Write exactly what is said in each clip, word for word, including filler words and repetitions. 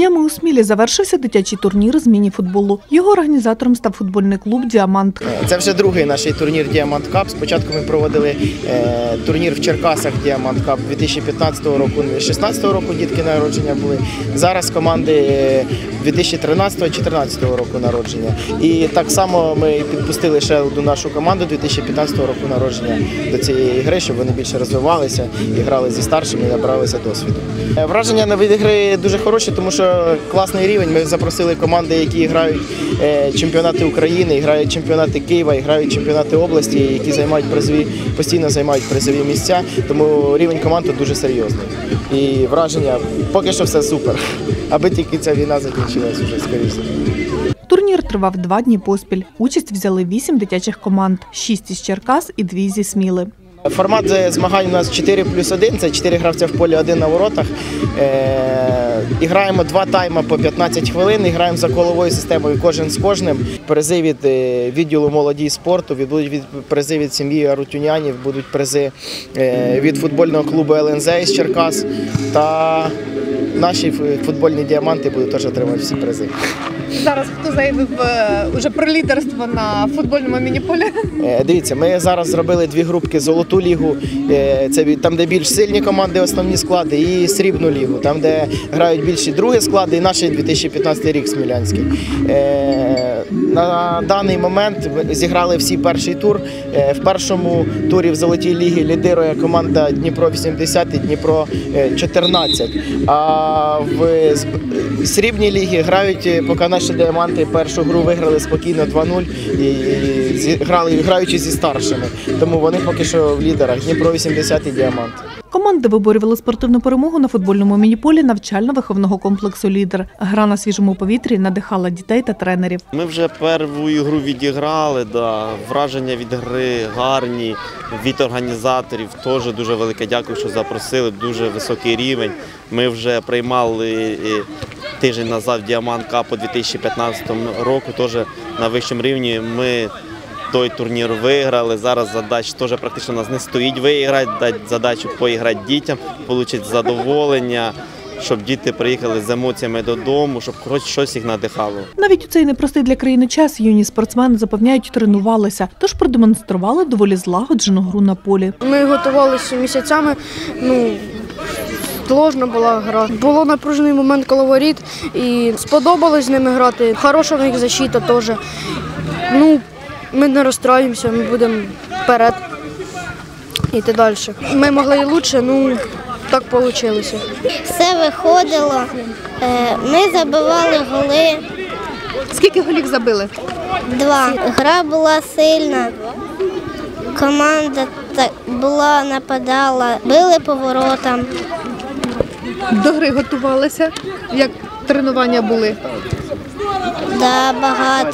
Днями у Смілі завершився дитячий турнір з міні-футболу. Його організатором став футбольний клуб «Діамант». Це вже другий наш турнір «Діамант Кап». Спочатку ми проводили е, турнір в Черкасах «Діамант Кап» дві тисячі п'ятнадцятого року, дві тисячі шістнадцятого року дітки народження були. Зараз команди дві тисячі тринадцятого - дві тисячі чотирнадцятого року народження. І так само ми підпустили ще одну нашу команду дві тисячі п'ятнадцятого року народження до цієї гри, щоб вони більше розвивалися і грали зі старшими, і набралися досвіду. Враження від гри дуже хороші, тому що класний рівень. Ми запросили команди, які грають чемпіонати України, грають чемпіонати Києва, грають чемпіонати області, які займають призові, постійно займають призові місця. Тому рівень команд тут дуже серйозний. І враження поки що все супер. Аби тільки ця війна закінчилась вже скоріше. Турнір тривав два дні поспіль. Участь взяли вісім дитячих команд, шість із Черкас і дві зі Сміли. Формат змагань у нас чотири плюс один, це чотири гравця в полі, один на воротах. І граємо два тайми по п'ятнадцять хвилин, і граємо за коловою системою кожен з кожним. Призи від відділу молоді спорту, будуть призи від сім'ї Арутюнянів, будуть призи від футбольного клубу ел ен зет із Черкас. Та наші футбольні діаманти будуть теж отримати всі призи. Зараз хто заявив уже про лідерство на футбольному міні-полі? Дивіться, ми зараз зробили дві групки: золоту лігу, це там, де більш сильні команди, основні склади, і срібну лігу, там, де грають більші другі склади, і наш дві тисячі п'ятнадцятий рік Смілянський. На даний момент зіграли всі перший тур. В першому турі в золотій лігі лідирує команда Дніпро вісімдесят і Дніпро чотирнадцять. А в срібній лігі грають поки наші діаманти першу гру виграли спокійно два нуль, і грали, граючи зі старшими. Тому вони поки що в лідерах. Дніпро вісімдесят і Діамант. Команди виборювали спортивну перемогу на футбольному міні-полі навчально-виховного комплексу «Лідер». Гра на свіжому повітрі надихала дітей та тренерів. Ми вже першу ігру відіграли, да. Враження від гри гарні, від організаторів теж дуже велике дякую, що запросили, дуже високий рівень. Ми вже приймали тиждень назад «Діамант Кап» дві тисячі п'ятнадцятого року, теж на вищому рівні. Ми той турнір виграли, зараз задач теж практично нас не стоїть виграти, дати задачу поіграти дітям, отримати задоволення, щоб діти приїхали з емоціями додому, щоб хоч щось їх надихало. Навіть у цей непростий для країни час юні спортсмени, запевняють, тренувалися, тож продемонстрували доволі злагоджену гру на полі. Ми готувалися місяцями, ну, сложна була гра. Було напружений момент коло воріт і сподобалось з ними грати. Хороша в них защита теж. Ну, ми не розстраюємося, ми будемо вперед йти далі. Ми могли і краще, ну так вийшло. Все виходило, ми забивали голи. Скільки голів забили? Два. Гра була сильна, команда була, нападала, били по воротам. До гри готувалися? Як тренування були? Да, багато.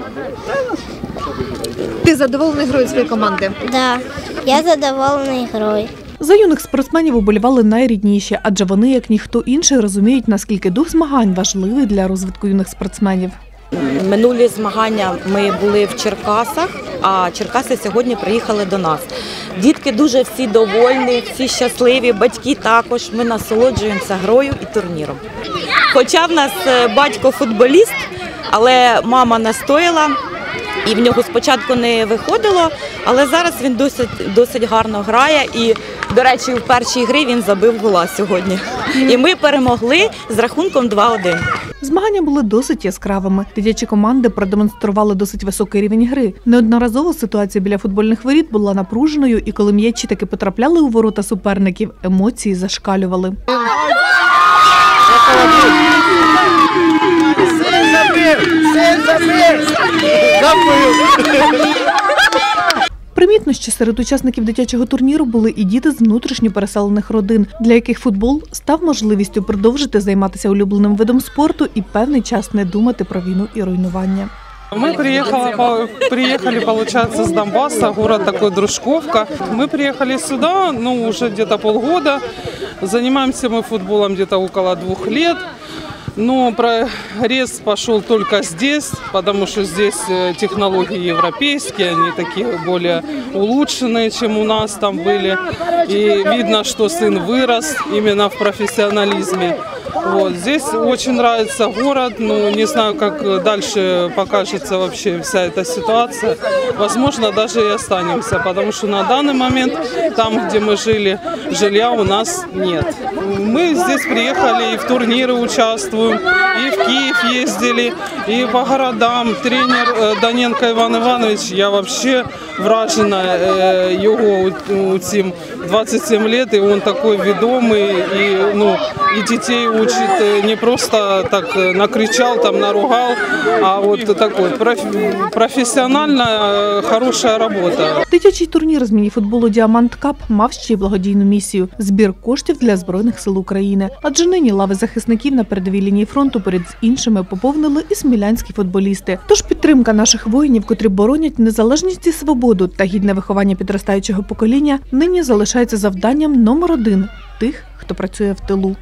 Ти задоволений грою своєї команди? Да, я задоволений грою. За юних спортсменів уболівали найрідніші, адже вони, як ніхто інший, розуміють, наскільки дух змагань важливий для розвитку юних спортсменів. Минулі змагання ми були в Черкасах, а Черкаси сьогодні приїхали до нас. Дітки дуже всі довольні, всі щасливі, батьки також. Ми насолоджуємося грою і турніром. Хоча в нас батько футболіст, але мама настояла. І в нього спочатку не виходило, але зараз він досить, досить гарно грає. І, до речі, в першій грі він забив гола сьогодні. І ми перемогли з рахунком два один. Змагання були досить яскравими. Дитячі команди продемонстрували досить високий рівень гри. Неодноразово ситуація біля футбольних воріт була напруженою, і коли м'ячі таки потрапляли у ворота суперників, емоції зашкалювали. Примітно, що серед учасників дитячого турніру були і діти з внутрішньо переселених родин, для яких футбол став можливістю продовжити займатися улюбленим видом спорту і певний час не думати про війну і руйнування. Мы приехали, приехали, получается, с Донбасса, город такой Дружковка. Мы приехали сюда, ну, уже где-то полгода. Занимаемся мы футболом где-то около двух лет. Но прогресс пошел только здесь, потому что здесь технологии европейские, они такие более улучшенные, чем у нас там были. И видно, что сын вырос именно в профессионализме. Вот. Здесь очень нравится город, ну, не знаю, как дальше покажется вообще вся эта ситуация. Возможно, даже и останемся, потому что на данный момент, там, где мы жили, жилья у нас нет. Мы здесь приехали и в турниры участвуем, и в Киев ездили, и по городам. Тренер Доненко Иван Иванович, я вообще вражена его у цим двадцать семь лет, и он такой ведомый, и, ну, и детей учит не просто так накричал, там наругал, а вот такой професіональна, хороша робота. Дитячий турнір з мініфутболу «Діамант Кап» мав ще й благодійну місію – збір коштів для Збройних сил України. Адже нині лави захисників на передовій лінії фронту поряд з іншими поповнили і смілянські футболісти. Тож підтримка наших воїнів, котрі боронять незалежність і свободу та гідне виховання підростаючого покоління, нині залишається завданням номер один тих, хто працює в тилу.